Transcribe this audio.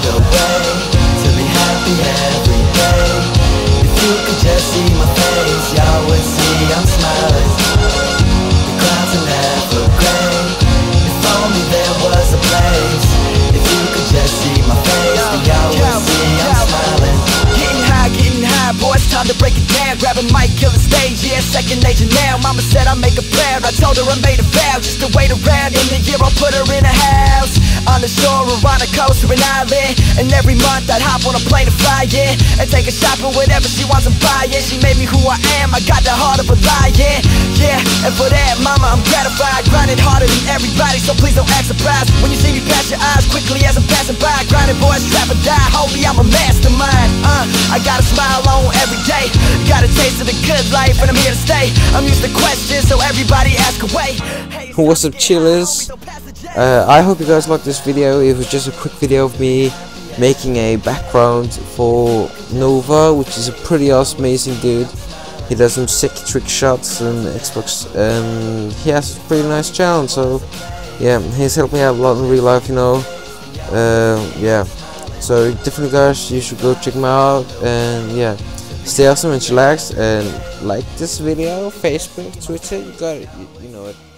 find a way to be happy every day. If you could just see my face, y'all would see I'm smiling. The clouds are never gray. If only there was a place. If you could just see my face, then y'all would see I'm smiling. Getting high, boy, it's time to break it down. Grab a mic, kill the stage, yeah, second nature now. Mama said I'd make her proud, I told her I made a vow just to wait around. In the year I'll put her in a house on the shore or on a coast or an island. And every month I'd hop on a plane to fly, yeah, and take her shopping, whatever she wants to buy, yeah. She made me who I am, I got the heart of a lion, yeah. And for that, mama, I'm gratified. Grinding harder than everybody, so please don't act surprised when you see me pass your eyes quickly as I'm passing by. Grinding boys, trap or die, homie, I'm a mastermind. I got a smile on every day, got a taste of the good life, and I'm here to stay. I'm used to questions, so everybody ask away. What's up, chillers? I hope you guys liked this video. It was just a quick video of me making a background for Nova, which is a pretty awesome, amazing dude. He does some sick trick shots on Xbox, and he has a pretty nice channel, so yeah, he's helped me out a lot in real life, you know. Yeah, so definitely guys, you should go check him out, and yeah, stay awesome and chillax, and like this video, Facebook, Twitter, you got it, you know it.